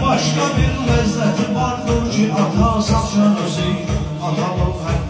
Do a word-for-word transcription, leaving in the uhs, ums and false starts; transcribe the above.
başqa bir ləzzəti vardır ki, ata saçan özü, atamın